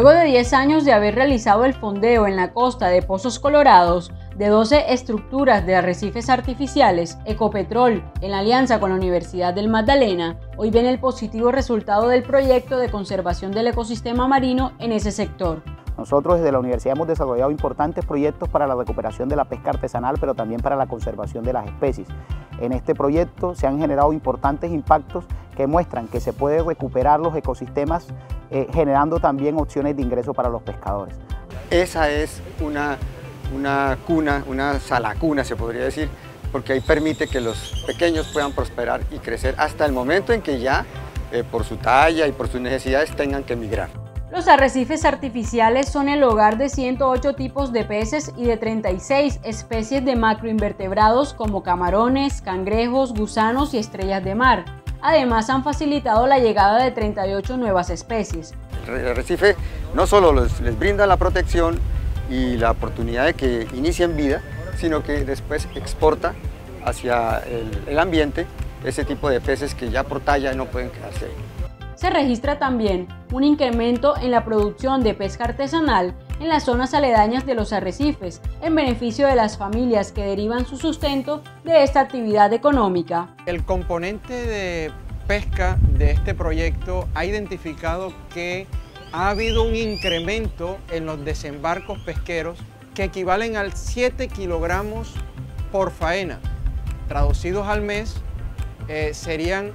Luego de 10 años de haber realizado el fondeo en la costa de Pozos Colorados de 12 estructuras de arrecifes artificiales, Ecopetrol, en alianza con la Universidad del Magdalena, hoy ven el positivo resultado del proyecto de conservación del ecosistema marino en ese sector. Nosotros desde la universidad hemos desarrollado importantes proyectos para la recuperación de la pesca artesanal, pero también para la conservación de las especies. En este proyecto se han generado importantes impactos que muestran que se puede recuperar los ecosistemas, generando también opciones de ingreso para los pescadores. Esa es una cuna, una salacuna se podría decir, porque ahí permite que los pequeños puedan prosperar y crecer hasta el momento en que ya, por su talla y por sus necesidades, tengan que migrar. Los arrecifes artificiales son el hogar de 108 tipos de peces y de 36 especies de macroinvertebrados como camarones, cangrejos, gusanos y estrellas de mar. Además, han facilitado la llegada de 38 nuevas especies. El arrecife no solo les brinda la protección y la oportunidad de que inicien vida, sino que después exporta hacia el ambiente ese tipo de peces que ya por talla no pueden quedarse ahí. Se registra también un incremento en la producción de pesca artesanal en las zonas aledañas de los arrecifes, en beneficio de las familias que derivan su sustento de esta actividad económica. El componente de pesca de este proyecto ha identificado que ha habido un incremento en los desembarcos pesqueros que equivalen al 7 kilogramos por faena. Traducidos al mes, serían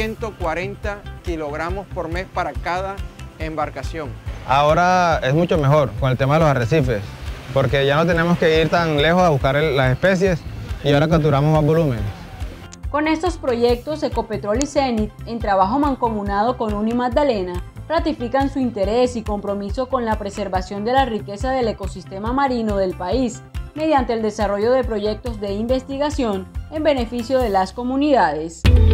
140 kilogramos por mes para cada embarcación. Ahora es mucho mejor con el tema de los arrecifes, porque ya no tenemos que ir tan lejos a buscar las especies y ahora capturamos más volumen. Con estos proyectos, Ecopetrol y Zenit, en trabajo mancomunado con Uni Magdalena, ratifican su interés y compromiso con la preservación de la riqueza del ecosistema marino del país, mediante el desarrollo de proyectos de investigación en beneficio de las comunidades.